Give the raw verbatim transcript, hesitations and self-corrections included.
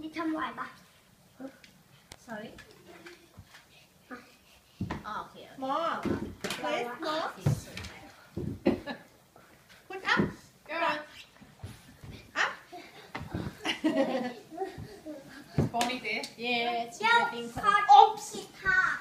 ทำไหวปะ sorry อ๋อโอเค more please more put up Go. up Bonnie there. yeah เจ้า getting ขออบสิค่ะ